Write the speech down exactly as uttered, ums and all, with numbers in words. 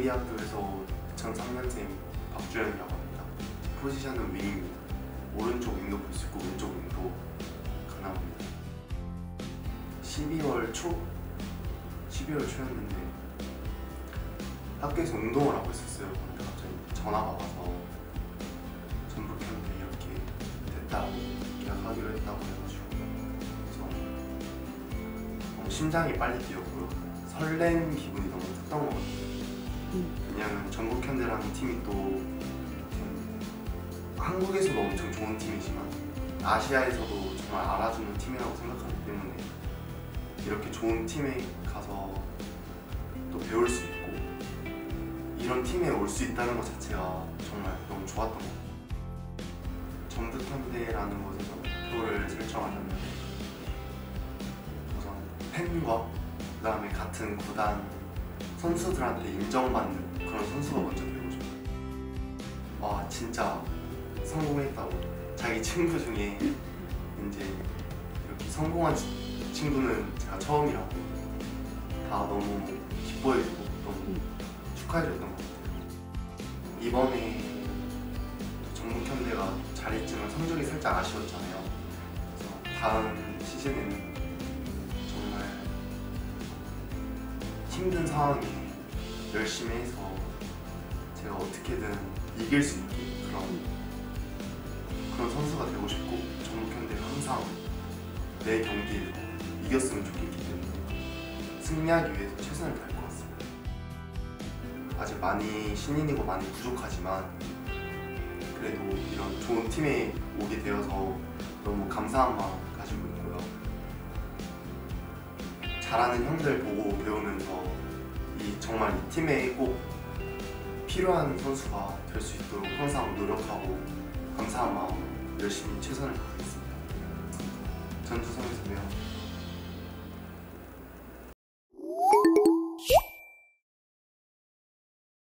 우리 학교에서 이천삼 년생 박주현이라고 합니다. 포지션은 윙입니다. 오른쪽 윙도 볼 수 있고 왼쪽 윙도 가능합니다. 십이월 초? 십이월 초였는데 학교에서 운동을 하고 있었어요. 근데 갑자기 전화가 와서 전북현대 이렇게 됐다고 계약하기로 했다고 해가지고 그래서 너무 심장이 빨리 뛰었고요. 설렌 기분이 너무 컸던 것 같아요. 왜냐면 전북현대라는 팀이 또 한국에서도 엄청 좋은 팀이지만 아시아에서도 정말 알아주는 팀이라고 생각하기 때문에 이렇게 좋은 팀에 가서 또 배울 수 있고 이런 팀에 올 수 있다는 것 자체가 정말 너무 좋았던 것 같아요. 전북현대라는 곳에서 목표를 설정하려면 우선 팬과 그 다음에 같은 구단 선수들한테 인정받는 그런 선수가 먼저 되고 싶어요. 와 진짜 성공했다고 자기 친구 중에 이제 이렇게 성공한 친구는 제가 처음이라고 다 너무 기뻐해주고 너무 축하해줬던 것 같아요. 이번에 전북현대가 잘했지만 성적이 살짝 아쉬웠잖아요. 그래서 다음 시즌에는 정말 힘든 상황에 열심히 해서 제가 어떻게든 이길 수 있게 그런 그런 선수가 되고 싶고 전북현대가 항상 내 경기에서 이겼으면 좋겠기 때문에 승리하기 위해서 최선을 다할 것 같습니다. 아직 많이 신인이고 많이 부족하지만 그래도 이런 좋은 팀에 오게 되어서 너무 감사한 마음 가지고 있고요. 잘하는 형들 보고 배우면서 이 정말 이 팀에 꼭 필요한 선수가 될 수 있도록 항상 노력하고 감사한 마음으로 열심히 최선을 다하겠습니다. 전주성에서 봬요.